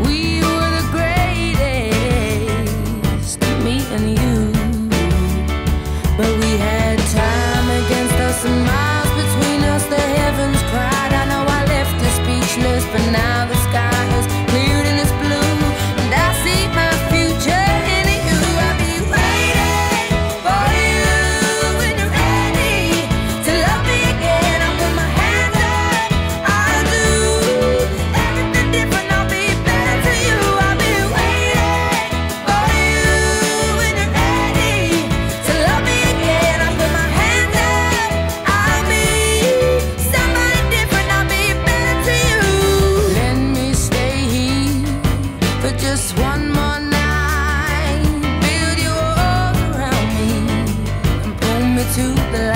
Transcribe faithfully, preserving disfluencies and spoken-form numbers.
We were the greatest, me and you. But we had time against us and miles between us. The heavens cried. I know I left you speechless, but now the sky has cleared and it's blue, and I see my future in you. I'll be waiting for you when you're ready to love me again. I'll put my hands up, I'll do everything different. I'll be better to you. I'll be waiting for you when you're ready to love me again. I'll put my hands up, I'll be somebody different. I'll be better to you. Let me stay here for just one more night. Build your arms around me and pull me to the